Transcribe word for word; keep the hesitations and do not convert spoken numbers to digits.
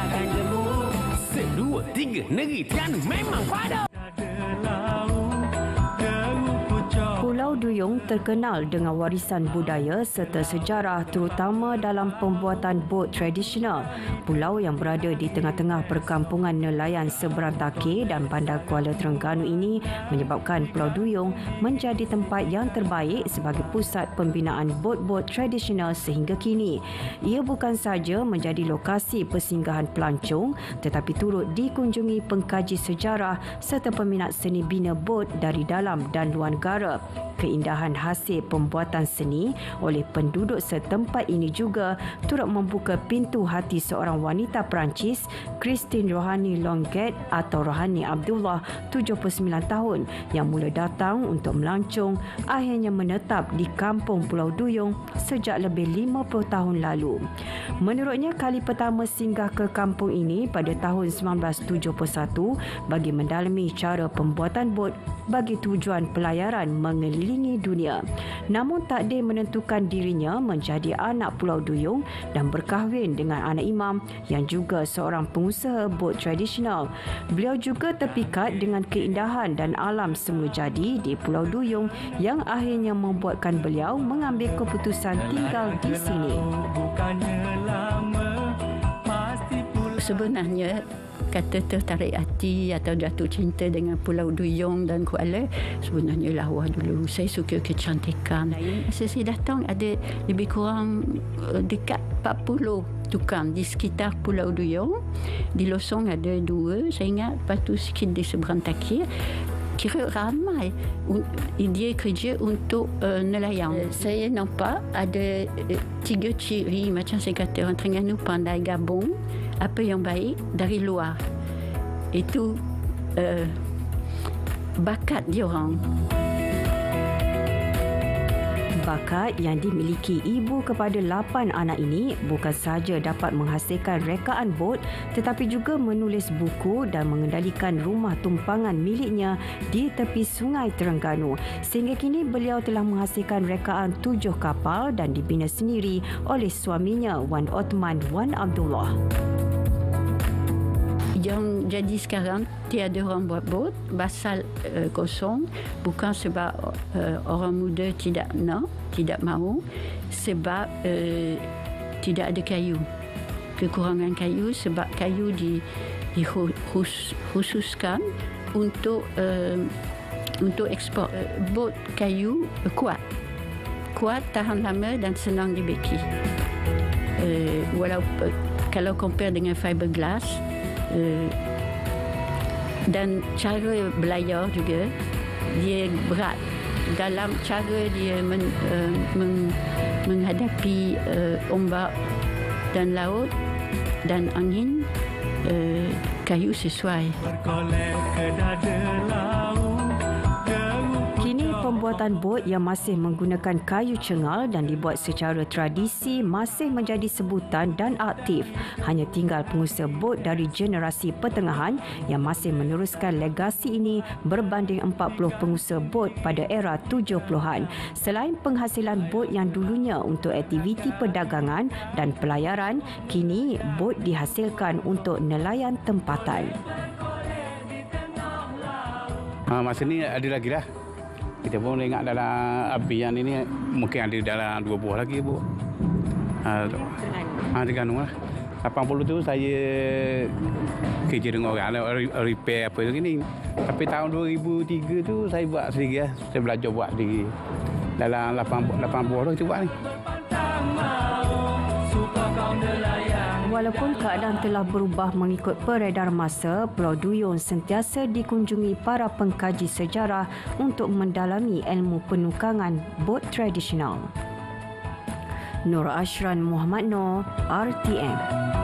takkan jemu. Sedua, tiga, negeri Terengganu memang padat. Pulau Duyung terkenal dengan warisan budaya serta sejarah terutama dalam pembuatan bot tradisional. Pulau yang berada di tengah-tengah perkampungan nelayan seberang Takir dan Bandar Kuala Terengganu ini menyebabkan Pulau Duyung menjadi tempat yang terbaik sebagai pusat pembinaan bot-bot tradisional sehingga kini. Ia bukan sahaja menjadi lokasi persinggahan pelancong tetapi turut dikunjungi pengkaji sejarah serta peminat seni bina bot dari dalam dan luar negara. Keindahan hasil pembuatan seni oleh penduduk setempat ini juga turut membuka pintu hati seorang wanita Perancis, Christine Rohani Longuet atau Rohani Abdullah, tujuh puluh sembilan tahun, yang mula datang untuk melancong akhirnya menetap di kampung Pulau Duyung sejak lebih lima puluh tahun lalu. Menurutnya, kali pertama singgah ke kampung ini pada tahun sembilan belas tujuh puluh satu bagi mendalami cara pembuatan bot bagi tujuan pelayaran mengelilingi dunia. Namun takdir menentukan dirinya menjadi anak Pulau Duyung dan berkahwin dengan anak imam yang juga seorang pengusaha bot tradisional. Beliau juga terpikat dengan keindahan dan alam semula jadi di Pulau Duyung yang akhirnya membuatkan beliau mengambil keputusan tinggal di sini. Sebenarnya kata tertarik hati atau jatuh cinta dengan Pulau Duyung dan Kuala sebenarnya lawa dulu. Saya suka kecantikan. Masa saya datang ada lebih kurang dekat empat puluh tukang di sekitar Pulau Duyung. Di Losong ada dua, saya ingat. Lepas tu sikit di seberang Takir. Kira ramai. Dia kerja untuk uh, nelayan. Saya nampak ada uh, tiga ciri macam saya kata orang Terengganu pandai gabung apa yang baik dari luar. Itu uh, bakat dia orang. Bakat yang dimiliki ibu kepada lapan anak ini bukan sahaja dapat menghasilkan rekaan bot tetapi juga menulis buku dan mengendalikan rumah tumpangan miliknya di tepi Sungai Terengganu. Sehingga kini beliau telah menghasilkan rekaan tujuh kapal dan dibina sendiri oleh suaminya Wan Othman Wan Abdullah. Yang jadi sekarang tiada orang buat bot, basal uh, kosong, bukan sebab uh, orang muda tidak nak, tidak mahu, sebab uh, tidak ada kayu. Kekurangan kayu sebab kayu di dikhususkan untuk uh, untuk ekspor. Uh, bot kayu uh, kuat. Kuat, tahan lama dan senang dibeki. Uh, walaupun kalau compare dengan fiberglass, Uh, dan cara belayar juga dia berat dalam cara dia men, uh, men, menghadapi uh, ombak dan laut dan angin. Uh, kayu sesuai. Kini pembuatan bot yang masih menggunakan kayu cengal dan dibuat secara tradisi masih menjadi sebutan dan aktif. Hanya tinggal pengusaha bot dari generasi pertengahan yang masih meneruskan legasi ini berbanding empat puluh pengusaha bot pada era tujuh puluhan. Selain penghasilan bot yang dulunya untuk aktiviti perdagangan dan pelayaran, kini bot dihasilkan untuk nelayan tempatan. Ha, masa ni ada lagi lah. Kita pun ingat dalam api yang ini mungkin ada dalam dua buah lagi, Bu. Ha, ha Terengganu lah. lapan puluh tu saya kerja dengan orang lah, repair apa tu gini. Tapi tahun dua ribu tiga tu saya buat sendiri lah. Saya belajar buat sendiri. Dalam lapan buah tu kita buat ni. Walaupun keadaan telah berubah mengikut peredaran masa, Pulau Duyung sentiasa dikunjungi para pengkaji sejarah untuk mendalami ilmu penukangan bot tradisional. Nur Ashran Muhammad Noor, R T M.